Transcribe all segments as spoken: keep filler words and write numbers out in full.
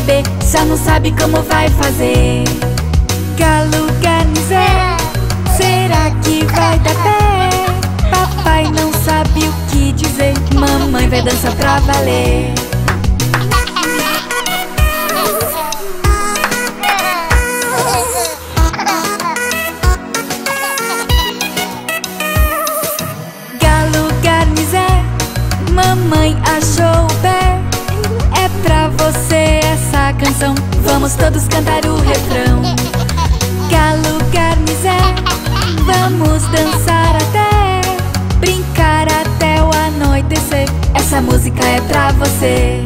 B, só não sabe como vai fazer. Galo, garnizé, será que vai dar pé? Papai não sabe o que dizer, mamãe vai dançar pra valer. Galo, garnizé, mamãe achou o pé. É pra você essa canção, vamos todos cantar o refrão. Galo, garnizé, vamos dançar até brincar até o anoitecer. Essa música é pra você.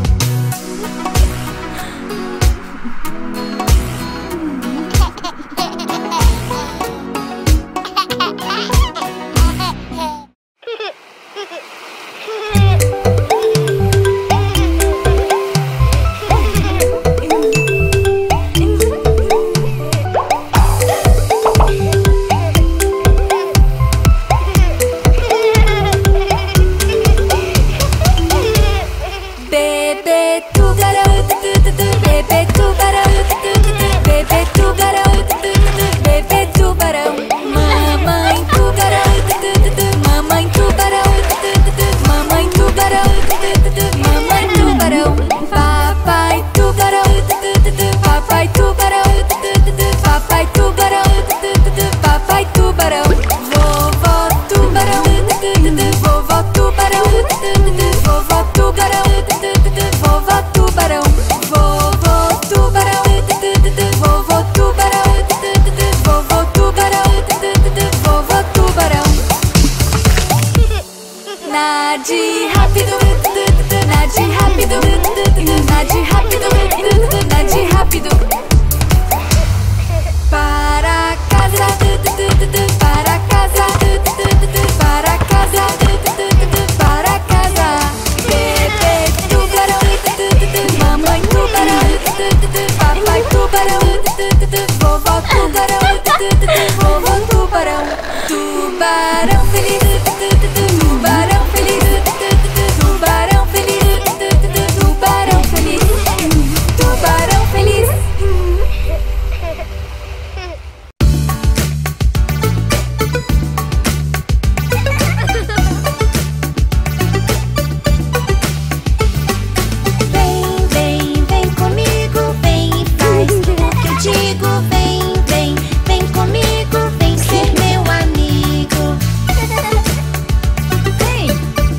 Nade rápido, nade rápido, nade rápido, nade rápido. Para casa, para casa, para casa, para casa. Bebê tubarão, mamãe tubarão, papai tubarão, vovó tubarão, vovô tubarão. Tubarão feliz, tubarão feliz, tubarão feliz, tubarão feliz, tubarão feliz. Vem, vem, vem comigo, vem e faz o que eu digo. Vem, vem, vem comigo, vem ser meu amigo. Vem!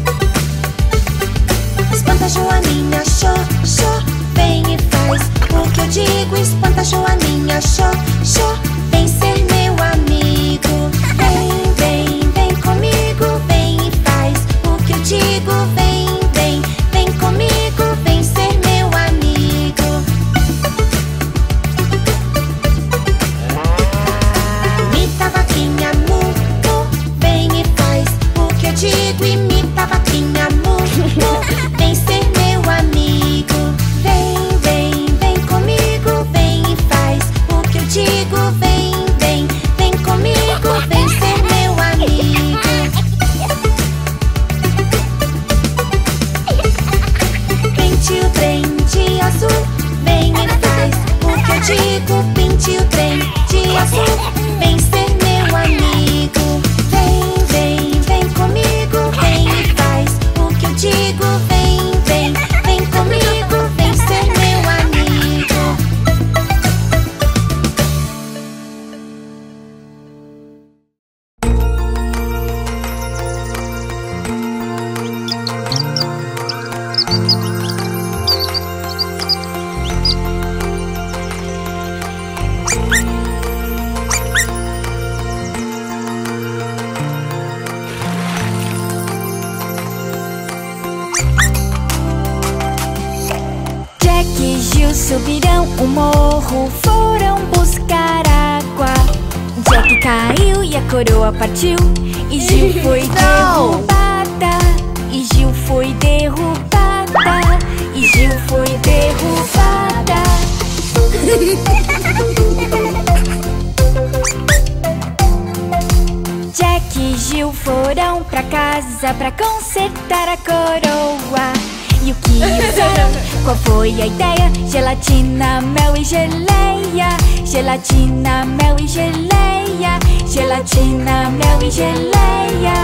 Espanta Joaninha, xô, xô, vem e faz o que eu digo. Espanta Joaninha, xô, xô, vem ser meu amigo. Vem, vem, vem comigo, vem e faz o que eu digo. Vem, vem, vem comigo, vem ser meu amigo. Imita a vaquinha, mu, mu, vem e faz o que eu digo. Imita a vaquinha, mu, mu, vem ser meu amigo. Vem, vem, vem comigo, vem e faz o que eu digo. Vem, vem, vem comigo, vem ser meu amigo. Pinte o trem de azul, vem e faz o que eu digo. Pinte o trem de azul, vem ser meu amigo. Vem, vem, vem comigo, vem e faz o que eu digo. Vem, vem, vem comigo, vem ser meu amigo. Jack e Jill subirão o morro, foram buscar água. Jack caiu e a coroa partiu, e Jill foi derrubada. E Jill foi derrubada. E Jill foi derrubada. Jack e Jill foram pra casa pra consertar a coroa. E o que usaram? Qual foi a ideia? Gelatina, mel e geleia. Gelatina, mel e geleia. Gelatina, mel e geleia.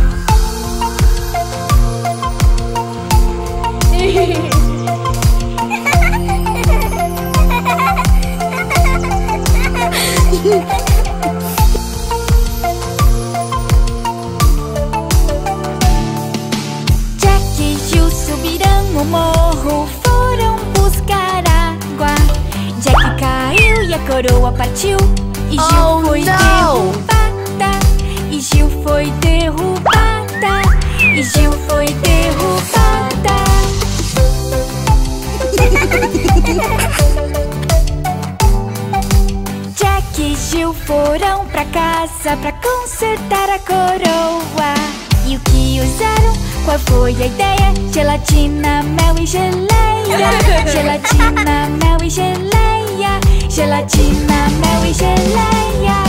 Jack e Jill subiram o morro, foram buscar água. Jack caiu e a coroa partiu. E Jill Oh, foi não! derrubada. E Jill foi derrubada. E Jill foi derrubada. Jack e Jill foram pra casa pra consertar a coroa. E o que usaram? Qual foi a ideia? Gelatina, mel e geleia. Gelatina, mel e geleia. Gelatina, mel e geleia.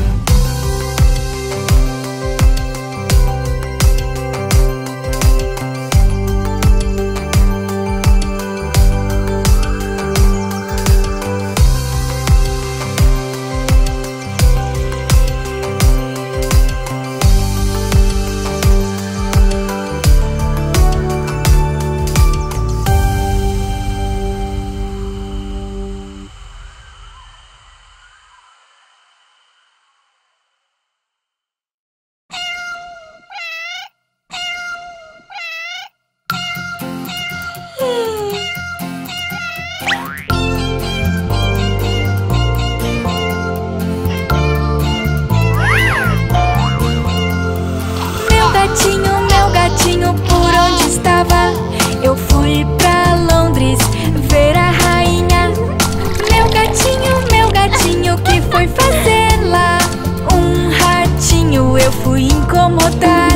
Meu gatinho, meu gatinho, por onde estava? Eu fui pra Londres ver a rainha. Meu gatinho, meu gatinho, o que foi fazer lá? Um ratinho eu fui incomodar.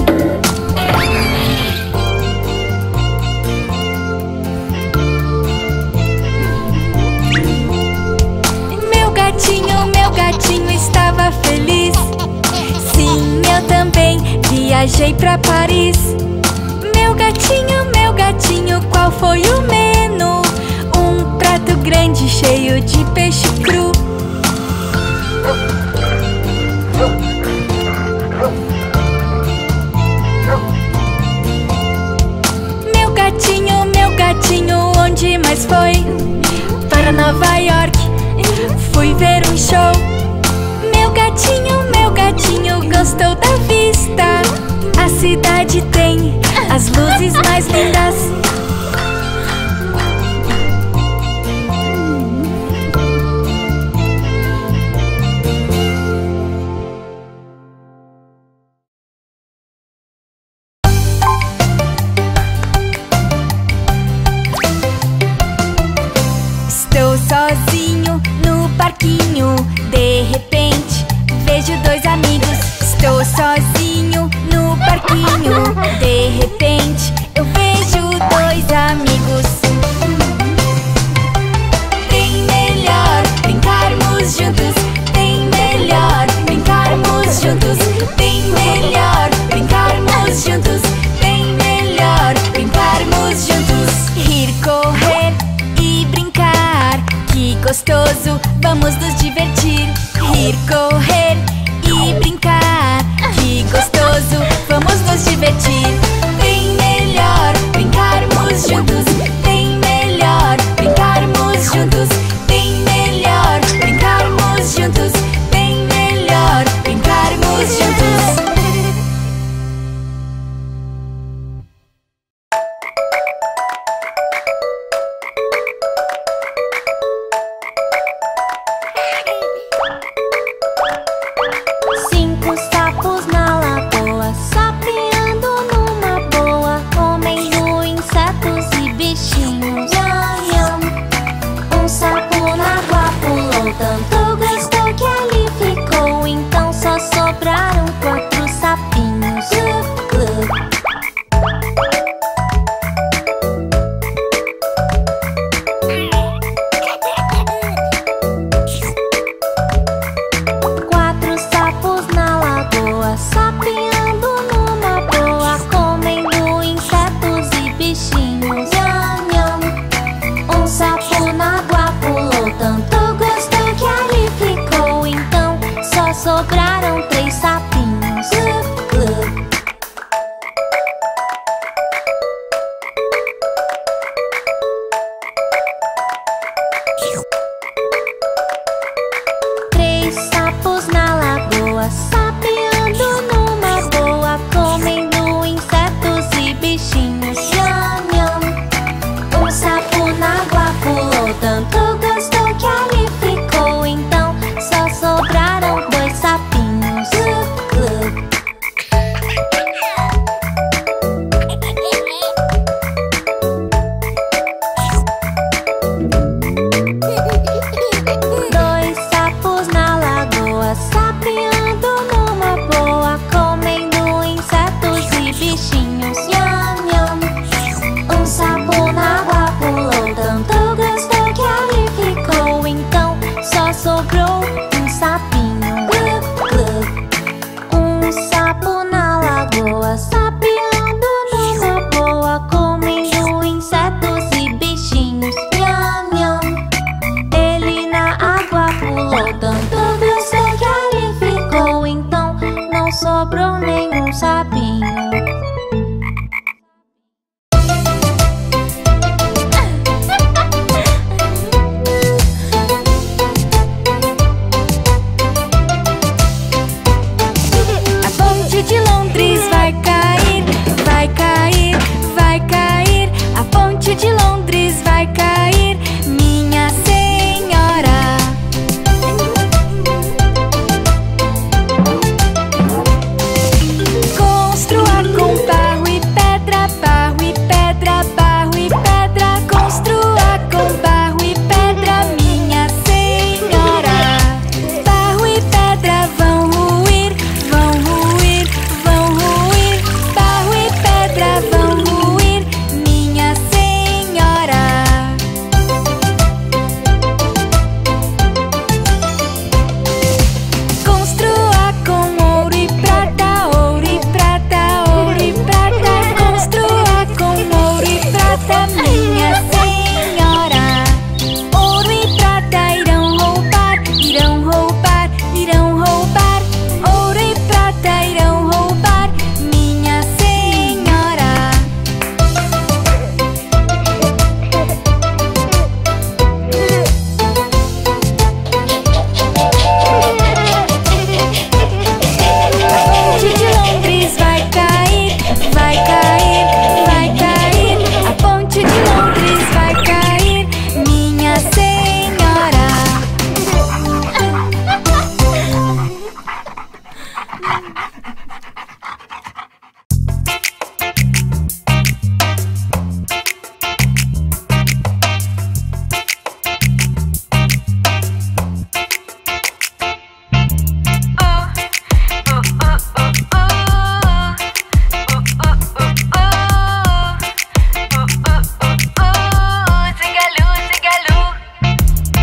Meu gatinho, meu gatinho estava feliz. Sim, eu também viajei pra Paris. Meu gatinho, meu gatinho, qual foi o menu? Um prato grande cheio de peixe cru. Meu gatinho, meu gatinho, onde mais foi? Para Nova York, fui ver um show. Meu gatinho, meu gatinho, gostou da vista? A cidade tem as luzes mais lindas. Estou sozinho no parquinho. De repente vejo dois amigos. Estou sozinho no parquinho. De repente eu vejo dois amigos. Bem melhor brincarmos juntos. Bem melhor brincarmos juntos. Bem melhor brincarmos juntos. Bem melhor brincarmos juntos. Rir, correr e brincar. Que gostoso, vamos nos divertir. Rir, correr e brincar. Que gostoso, vamos nos divertir. Bem melhor brincarmos juntos. Bem melhor brincarmos juntos. Bem melhor brincarmos juntos. Bem melhor brincarmos juntos. Cinco sapos na lagoa, sapeando numa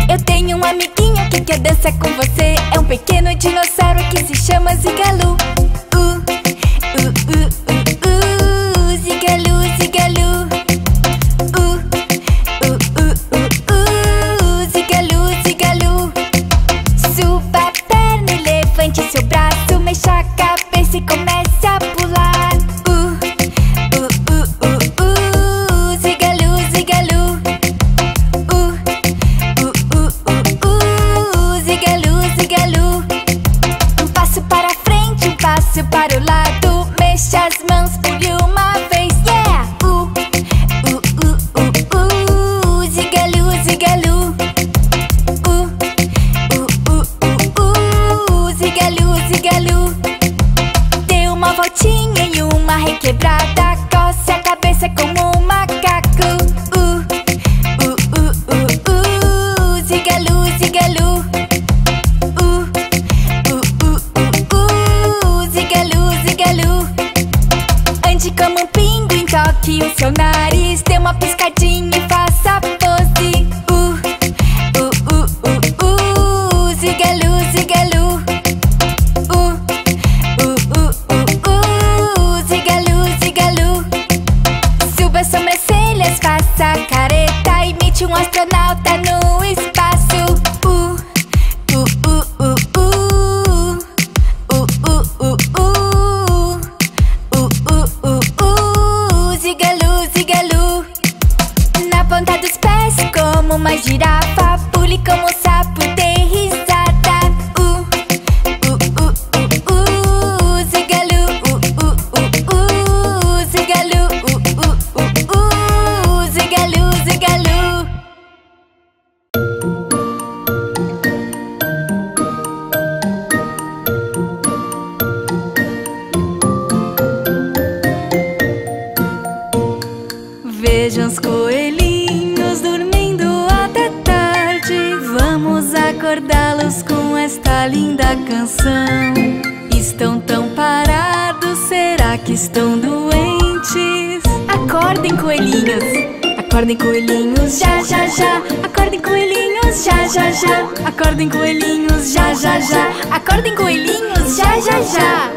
Eu tenho um amiguinho que quer dançar com você. É um pequeno dinossauro que se chama Zigalu. Uh, uh, uh, uh, uh, Zigalu, Zigalu. Uh, uh, uh, uh, uh, Zigalu, Zigalu. Suba a perna e levante seu braço, mexa a cabeça e comece a pular. Uh, uh, uh, uh, uh, Zigalu, Zigalu. Uh, uh, uh, uh, uh, Zigalu, Zigalu. Um passo para frente, um passo para o lado, mexa as mãos, pule uma vez, yeah! Uh, uh, uh, uh, uh, Zigalu, Zigalu. Uh, uh, uh, uh, uh, Zigalu, Zigalu. Dê uma voltinha e uma requebrada, coce a cabeça como um macaco. Uh, uh, uh, uh, uh, Zigalu, Zigalu. Uh, uh, uh, uh, uh, Zigalu, Zigalu. Ande como um pinguim, toque o seu nariz, dê uma piscadinha e faça a pose. Uh, uh, uh, uh, uh, Zigalu, Zigalu. Uh, uh, uh, uh, uh, Zigalu, Zigalu. Suba as sobrancelhas, faça a careta, imite um astronauta no espaço. Uh, uh, uh, uh, uh, uh, uh, uh, uh, uh, uh, uh, uh, Zigalu, Zigalu. Na ponta dos pés, como uma girafa, pule como um sapo, dê risada. Uh, uh, uh, uh, uh, Zigalu, uh, uh, uh, uh, Zigalu, uh, uh, uh, uh, Zigalu, Zigalu. Vejam os coelhinhos dormindo até tarde. Vamos acordá-los com esta linda canção. Estão tão parados, será que estão doentes? Acordem, coelhinhos, acordem, coelhinhos, já, já, já. Acordem, coelhinhos, já, já, já. Acordem, coelhinhos, já, já, já. Acordem, coelhinhos, já, já, já.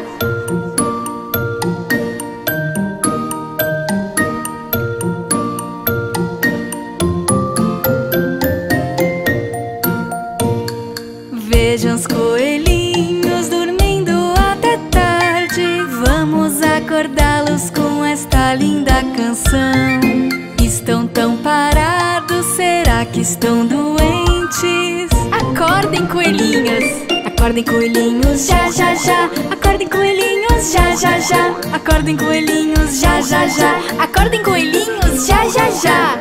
Vejam os coelhinhos dormindo até tarde. Vamos acordá-los com esta linda canção. Estão tão parados, será que estão doentes? Acordem, coelhinhos, acordem, coelhinhos, já, já, já. Acordem, coelhinhos, já, já, já. Acordem, coelhinhos, já, já, já. Acordem, coelhinhos, já, já, já.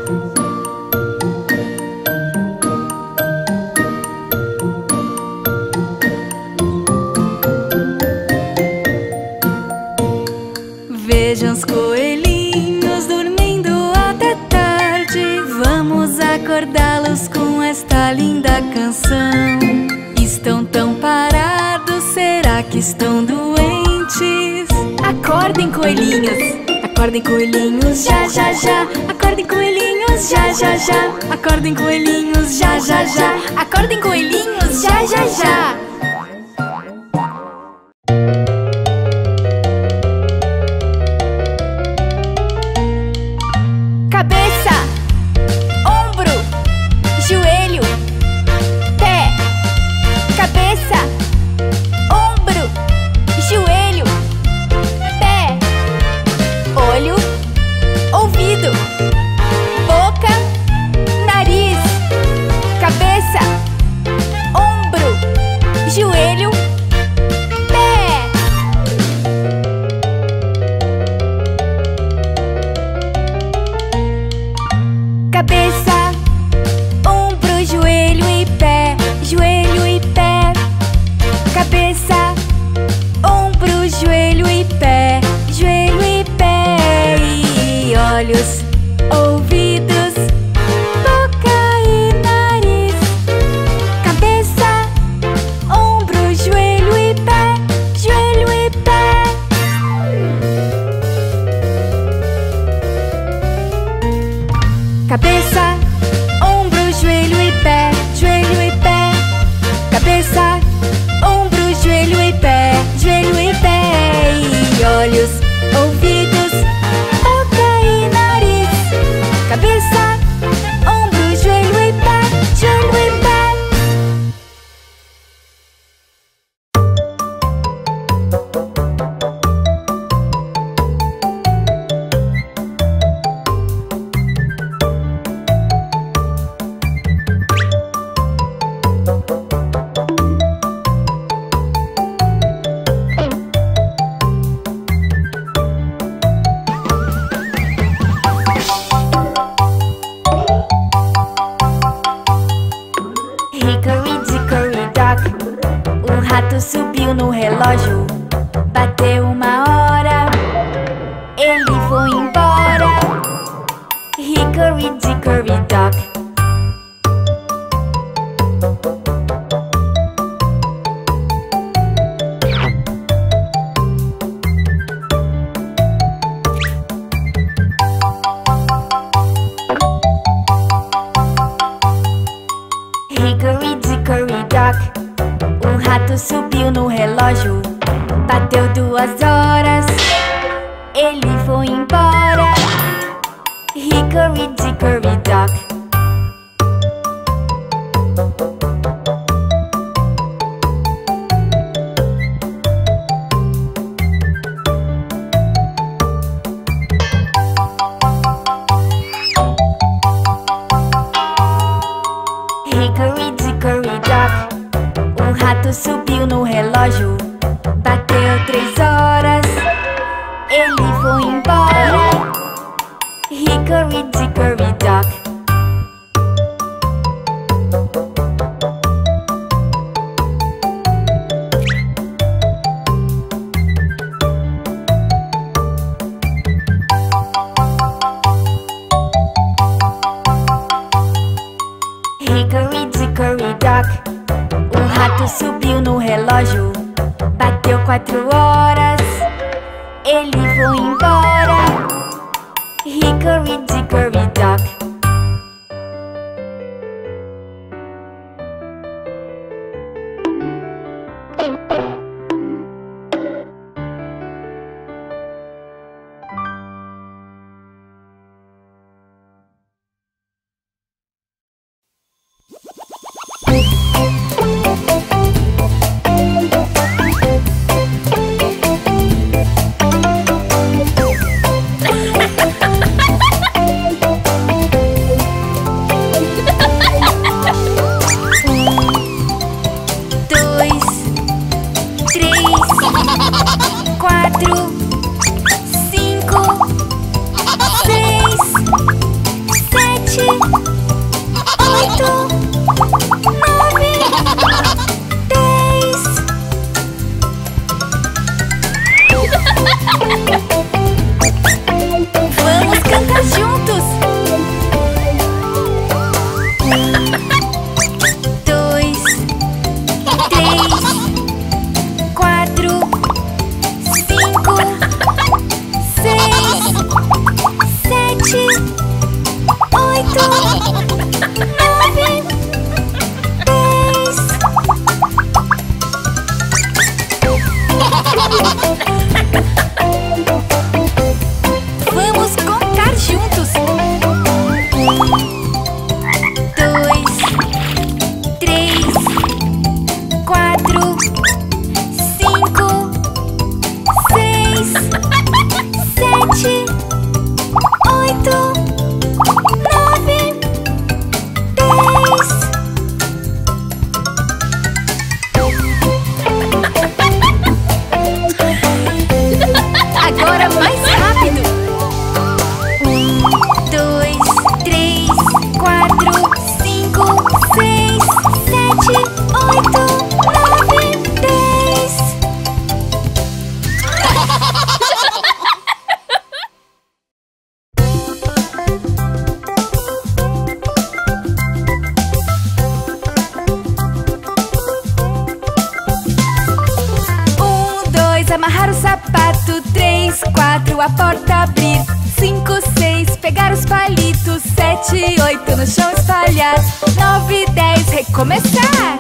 Vejam os coelhinhos dormindo até tarde. Vamos acordá-los com esta linda canção. Estão tão parados, será que estão doentes? Acordem, coelhinhos, acordem, coelhinhos, já, já, já. Acordem, coelhinhos, já, já, já. Acordem, coelhinhos, já, já, já. Acordem, coelhinhos, já, já, já. Cabeça, ombro, joelho, pé. Cabeça, ombro, joelho, pé. Olho, ouvido, boca, nariz. Cabeça, ombro, rato subiu no relógio, bateu uma hora, ele foi embora. Hickory dickory dock. Hickory dickory dock. O rato subiu no relógio, bateu duas horas, ele foi embora. Hickory dickory dock. Hickory dickory dock. O rato subiu no relógio, bateu três horas, ele foi embora. Hickory dickory dock. Hickory dickory dock. O rato subiu no relógio, bateu quatro horas, ele foi embora. Hickory dickory dock. Vamos cantar juntos! Dois, três, quatro, cinco, seis, sete, oito, nove, dez. Vamos contar juntos. Um, dois, três, quatro, cinco, seis, sete, oito, nove, dez. Agora mais rápido. Um, dois, três, quatro, cinco, seis, sete, oito, nove, dez. Um, dois, amarrar o sapato. Três, quatro, a porta abrir. Cinco, seis, pegar os palitos. Sete, oito, no chão espalhar. Nove, dez, recomeçar.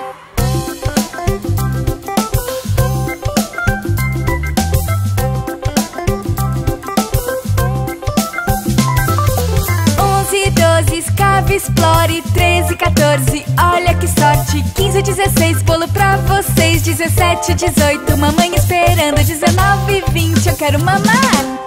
Onze, doze, escave, explore. Treze, quatorze, olha que sorte. Quinze, dezesseis, bolo pra vocês. Dezessete, dezoito, mamãe esperando. Dezenove, vinte, eu quero mamar.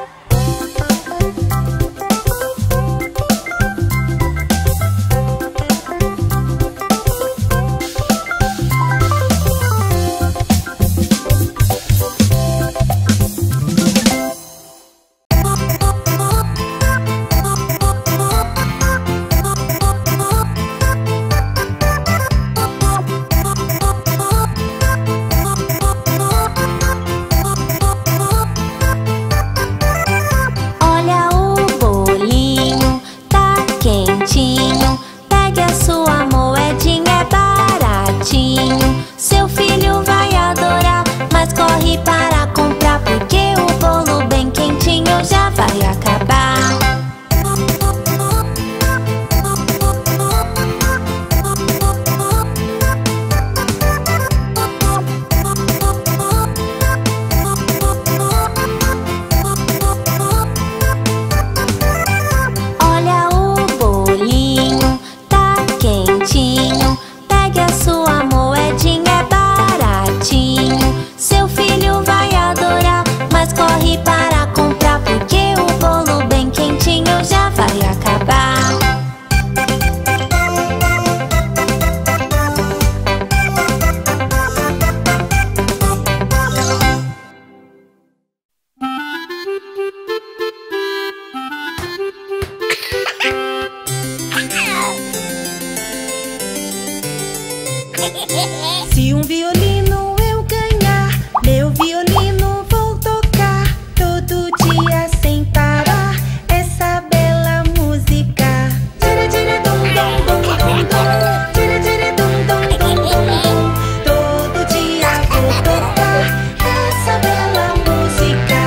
Se um violino eu ganhar, meu violino vou tocar todo dia sem parar essa bela música. Tira, tira, dum, dum, dum, dum, dum. Tira, tira, dum, dum, dum, dum, dum. Todo dia vou tocar essa bela música.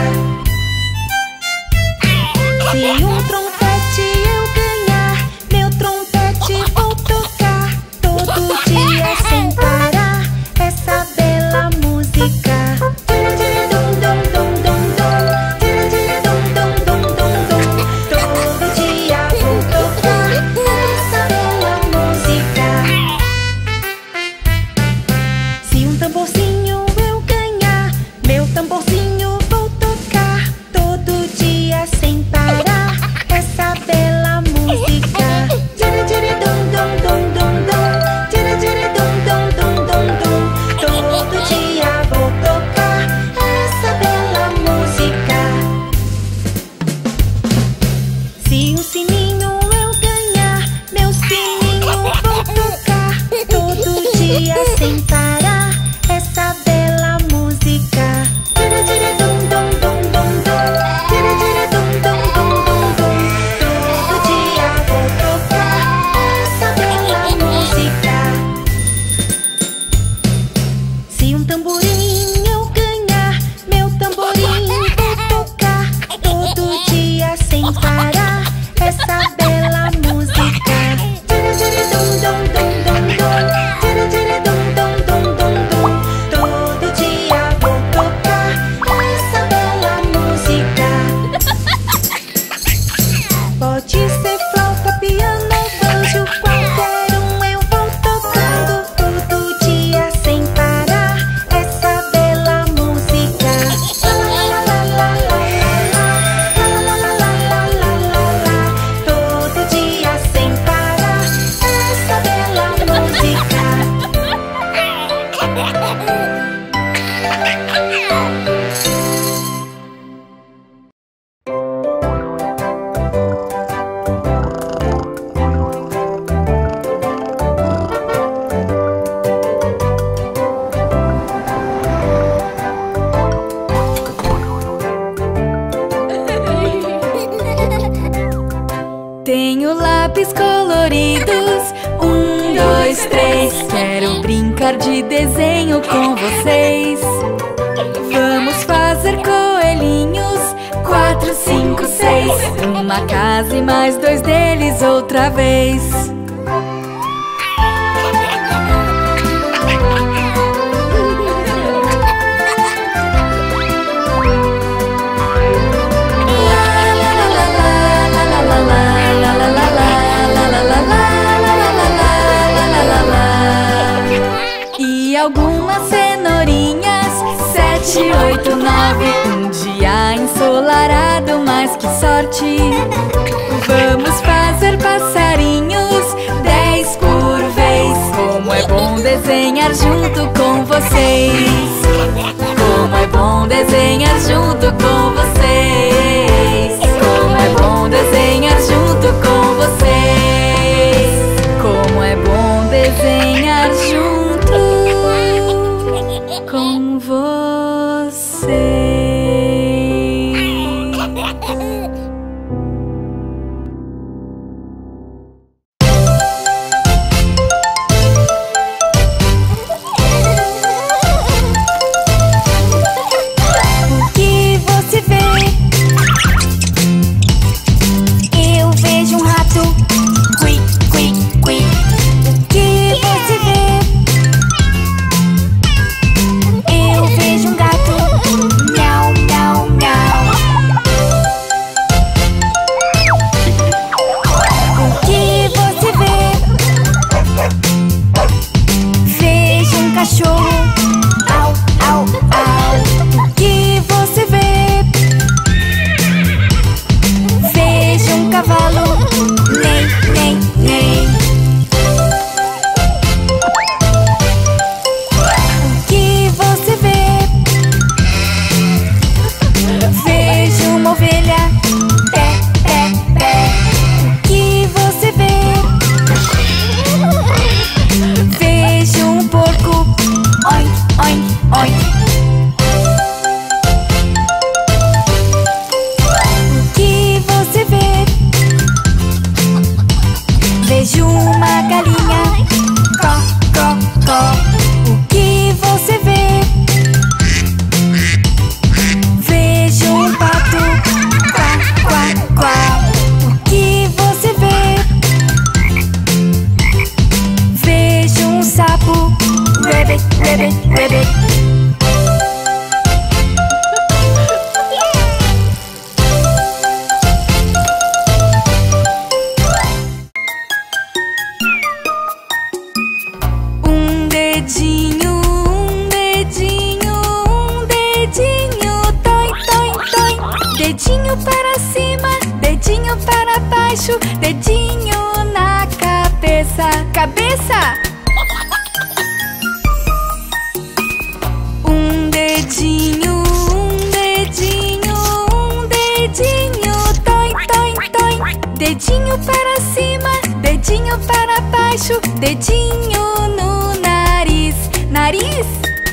Se um trompete eu ganhar, meu trompete vou tocar todo dia sem parar essa bela música. Tira, tira, dum, dum, dum, dum, dum. Tira, tira, dum, dum, dum, dum, dum. Todo dia vou tocar essa bela música. Se um tamborzinho eu ganhar, meu tamborzinho vou tocar todo dia sem parar essa bela música. Tira, tira, dum, dum, dum, dum, dum. Tira, tira, dum, dum, dum, dum, dum. Todo dia vou tocar essa bela música. Se um sininho eu ganhar, meu sininho vou tocar todo dia sem parar essa bela música. Tira, tira, dum, dum, dum, dum, dum. Tira, tira, dum, dum, dum, dum, dum. Todo dia vou tocar essa bela música. Se um tamborim eu ganhar, meu tamborim vou tocar todo dia sem parar essa bela música. Tira, tira, dum, dum, dum, dum, dum. Tira, tira, dum, dum, dum, dum, dum. Todo dia vou tocar essa bela música. Pode ser flauta, piano, banjo, qualquer um eu vou tocando todo dia sem parar essa bela música. La la la la la la la la la la la la la. Todo dia sem parar essa bela música. Tenho lápis coloridos, um, dois, três. Quero brincar de desenho com vocês. Vamos fazer coelhinhos, quatro, cinco, seis. Uma casa e mais dois deles outra vez. E algumas cenourinhas, sete, oito, nove. Um dia ensolarado, mas que sorte. Vamos fazer passarinhos, dez por vez. Como é bom desenhar junto com vocês. Como é bom desenhar junto com vocês. Como é bom desenhar junto com vocês. Como é bom desenhar junto com vocês. O que você vê? ribbit, ribbit. Um dedinho, um dedinho, um dedinho, toi, toi, toi. Dedinho para cima, dedinho para baixo, dedinho na cabeça, cabeça. Um dedinho, um dedinho, um dedinho, toi, toi, toi. Dedinho para cima, dedinho para baixo, dedinho no nariz, nariz.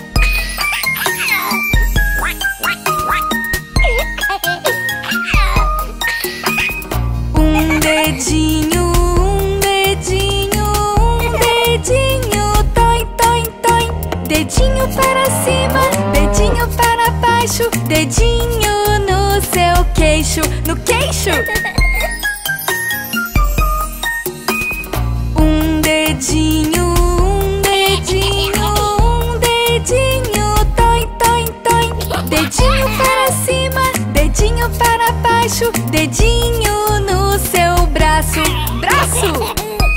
Um dedinho, um dedinho, um dedinho, toi, toi, toi. Dedinho para cima, dedinho para baixo, dedinho no seu queixo, no queixo. Um dedinho, um dedinho, um dedinho, toi, toi, toi. Dedinho para cima, dedinho para baixo, dedinho no seu braço, braço.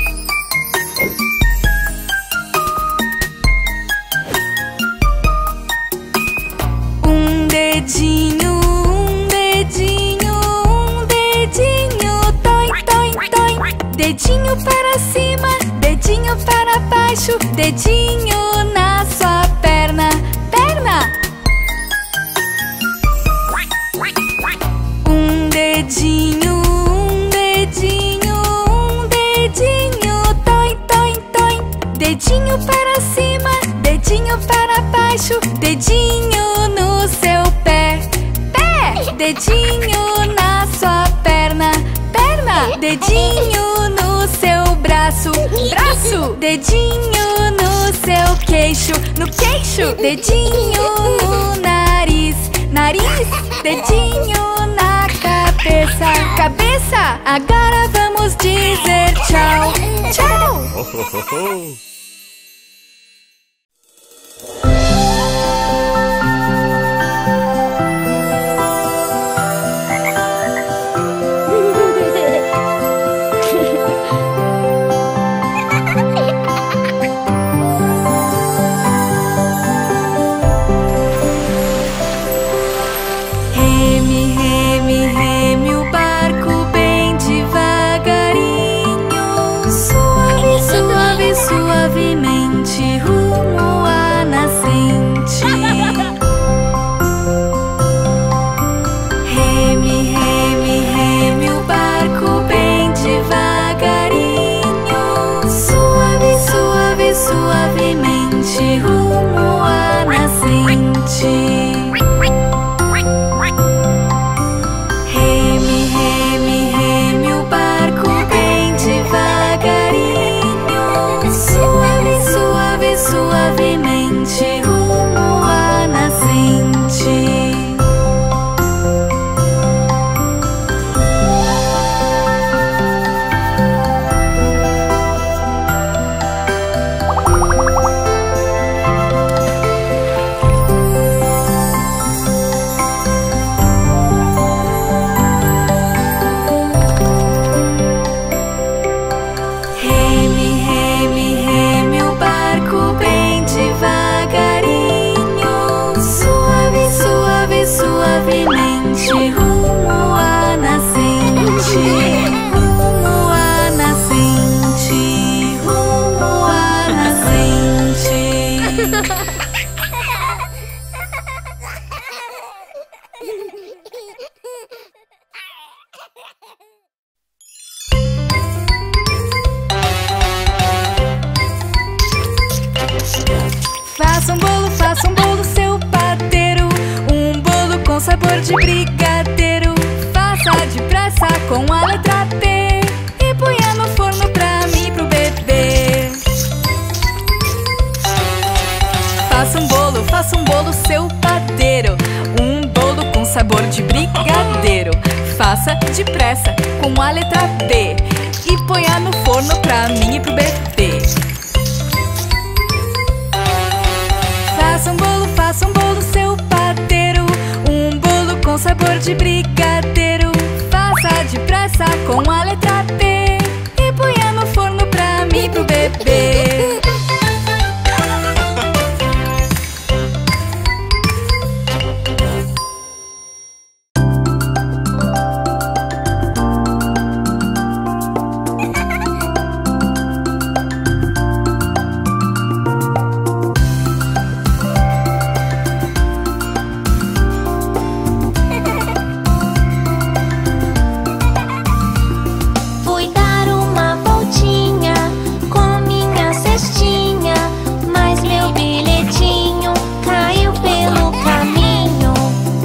Um dedinho, um dedinho, um dedinho, toi, toi, toi. Dedinho para cima, dedinho para baixo, dedinho na sua perna, perna. Um dedinho, um dedinho, um dedinho, toi, toi, toi. Dedinho para cima, dedinho para baixo, dedinho no seu pé, pé. Dedinho na sua perna, perna. Dedinho no seu braço, braço. Dedinho no seu queixo, no queixo. Dedinho no nariz, nariz. Dedinho na cabeça, cabeça. Agora vamos dizer tchau, tchau. Reme, reme, reme o barco bem devagarinho, suave, suave, suavemente rumo à nascente. Reme, reme, reme o barco bem devagarinho, suave, suave, suavemente rumo à nascente. Reme, reme, reme o barco bem devagarinho, suave, suave, suavemente rumo à nascente. Reme, reme, reme o barco bem devagarinho, suave, suave, suavemente rumo à nascente. Rumo à nascente, rumo à nascente. Faça um bolo, faça um bolo, seu padeiro. Um bolo com sabor de brigadeiro. Faça depressa com a letra P e ponha no forno pra mim e pro bebê. Faça um bolo, faça um bolo, seu padeiro. Um bolo com sabor de brigadeiro. Faça depressa com a letra B e ponha no forno pra mim e pro bebê. de brigadeiro. Faça depressa com a letra P e ponha no forno pra mim e pro bebê. Fui dar uma voltinha com minha cestinha, mas meu bilhetinho caiu pelo caminho.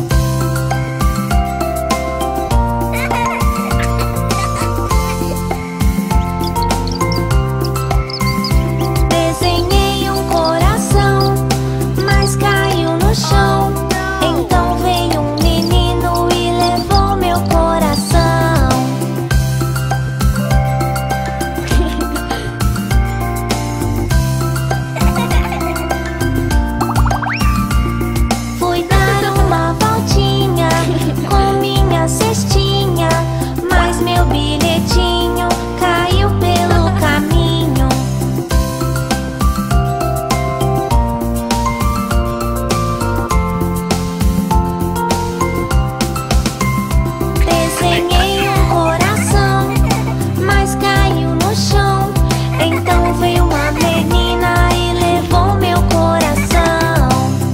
Desenhei um coração, mas caiu no chão. Então veio um menino e levou meu coração. Fui dar uma voltinha com minha cestinha, mas meu bilhetinho caiu pelo caminho. Desenhei um coração, mas caiu no chão. Então veio uma menina e levou meu coração.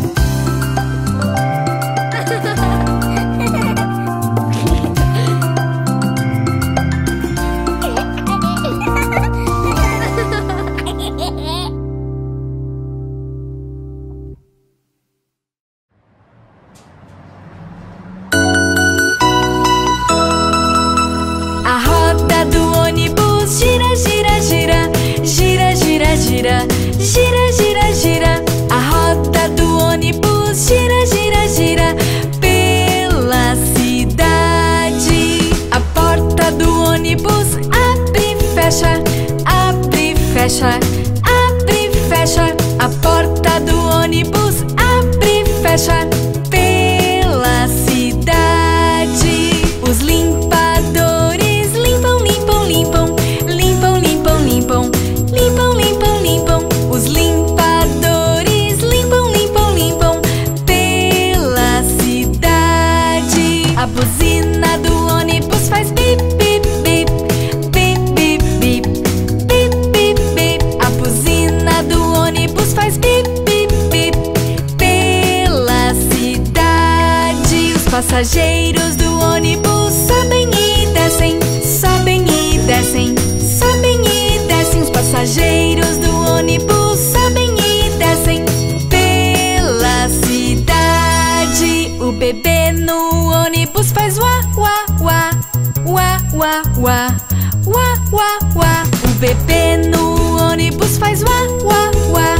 A roda do ônibus gira, gira, gira, gira, gira, gira, gira, gira, gira. A roda do ônibus gira, gira, gira pela cidade. A porta do ônibus abre e fecha, abre e fecha, abre e fecha. A porta do ônibus abre e fecha pela cidade. Os limpadores limpam, limpam, limpam, limpam, limpam, limpam, limpam, limpam, limpam. Os limpadores limpam, limpam, limpam pela cidade. A buzina do ônibus faz bip, bip, bip, bip, bip, bip, bip, bip, bip. A buzina do ônibus faz bip, bip, bip pela cidade. Os passageiros do ônibus sobem e descem, sobem e descem, sobem e descem. Os passageiros do ônibus sobem e descem pela cidade. O bebê no ônibus faz uá, uá, uá, uá, uá, uá, uá, uá, uá. O bebê no ônibus faz uá, uá, uá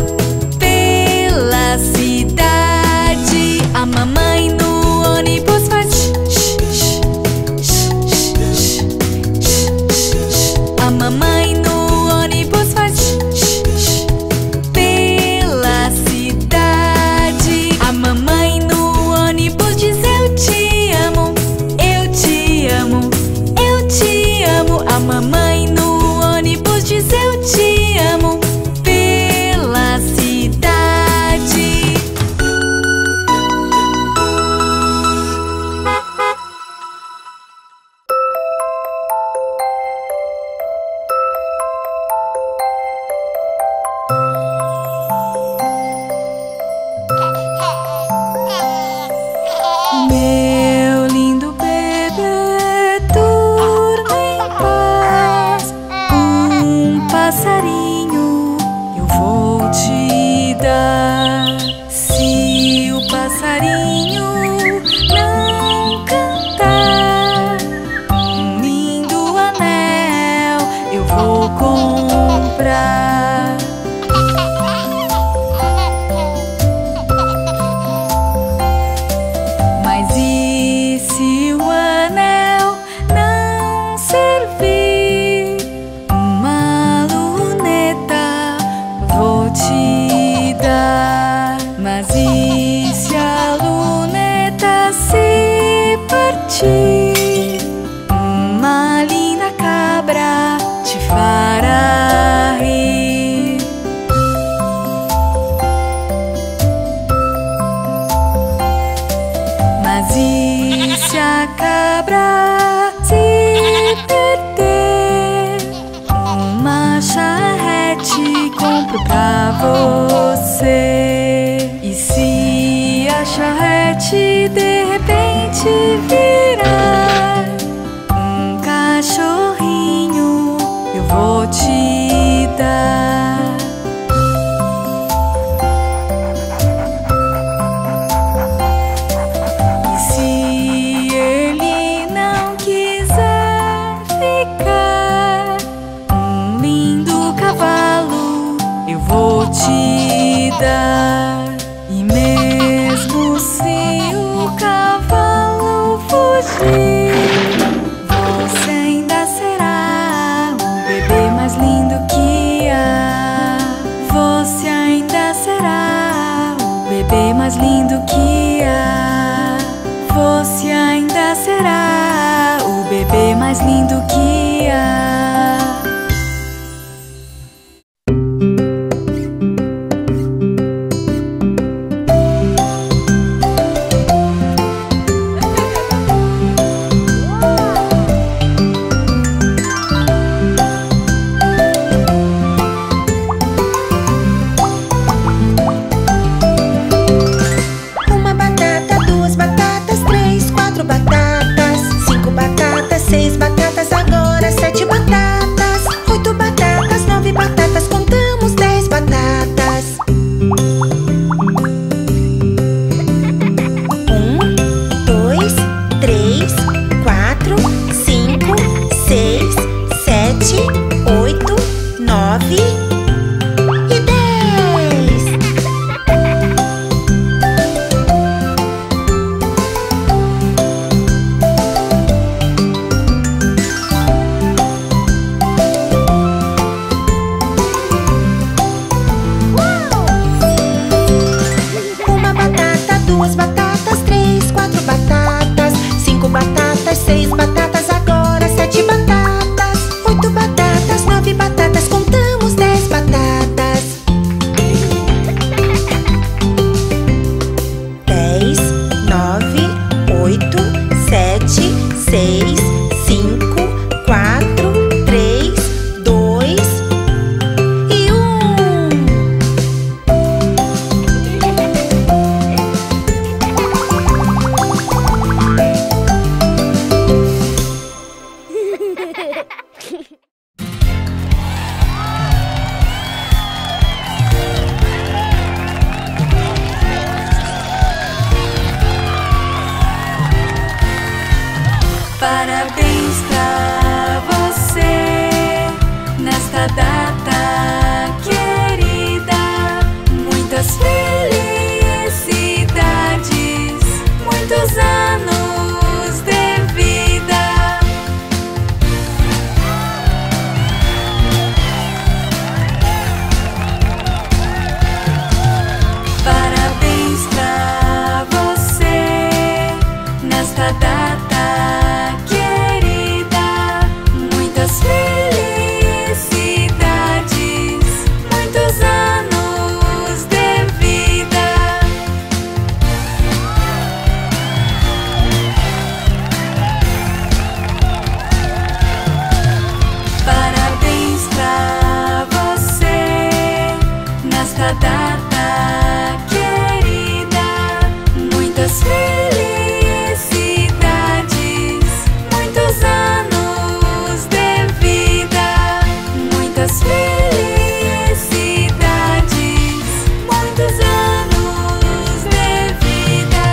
pela cidade. A mamãe no ônibus faz sh, sh, pra você. E se a charrete de repente virar um cachorrinho, eu vou te dar. E se ele não quiser ficar, um lindo cavalo eu vou te dar. E mesmo se o cavalo fugir, você ainda será o bebê mais lindo que há. Você ainda será o bebê mais lindo que há. Você ainda será o bebê mais lindo que há. Uma batata, duas batatas, três, quatro batatas, cinco batatas, seis batatas, agora sete batatas, oito batatas, nove batatas, contamos dez batatas. Um, dois, três, quatro, cinco, seis, sete, oito, nove e dez. Uma batata, duas batatas, três, quatro batatas, cinco batatas, seis batatas, agora sete batatas, oito batatas, nove batatas, contamos dez batatas. Dez, nove, oito, sete, seis, cinco, quatro, três, dois e um. Parabéns pra você nesta data querida. Muitas felicidades, muitos anos de vida. Parabéns pra você nesta data querida. Muitas felicidades, muitos anos de vida. Parabéns pra você nesta data querida. Muitas felicidades, muitos anos de vida. Muitas felicidades, muitos anos de vida.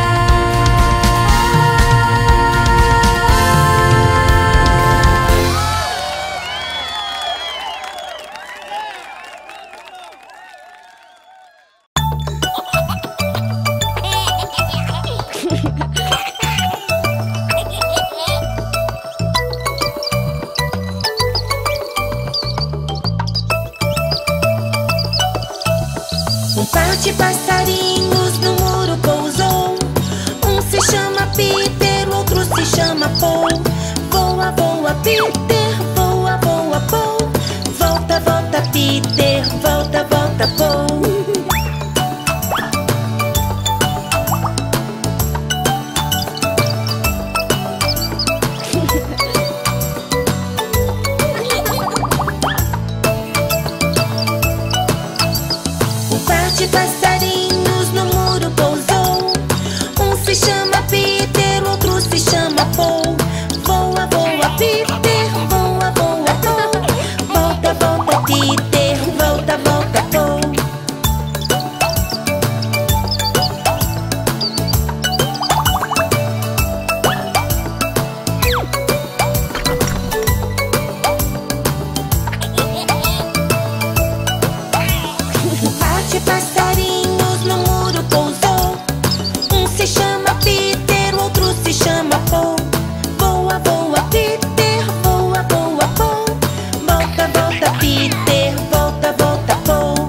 Um par de passarinhos no muro pousou. Um se chama Peter, o outro se chama Paul. Voa, voa, Peter, voa, voa, Paul. Volta, volta, Peter, volta, volta, Paul. par de passarinhos no muro pousou. Um se chama Peter, outro se chama Paul. Voa, voa, Peter, voa, voa, Paul. Volta, volta, Peter, volta, volta, Paul. Um par de passarinhos no muro pousou. Um se chama Peter, outro se chama Paul. Voa, voa, Peter, voa, voa, Paul. Volta, volta, Peter, volta, volta, Paul.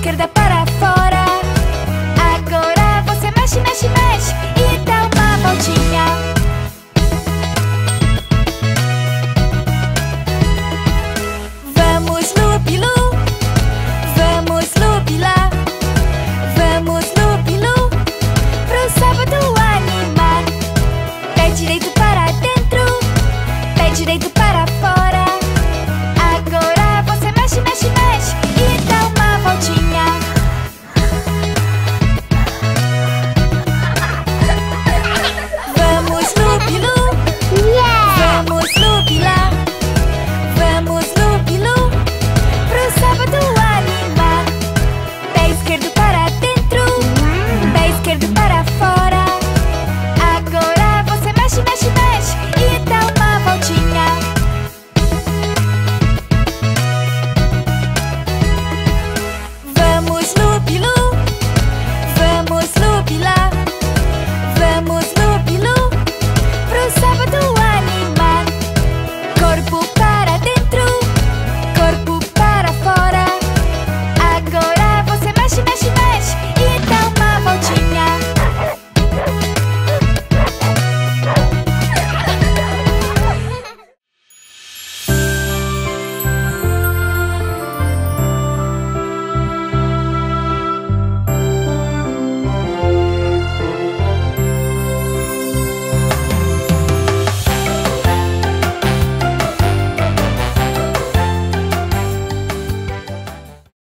esquerda,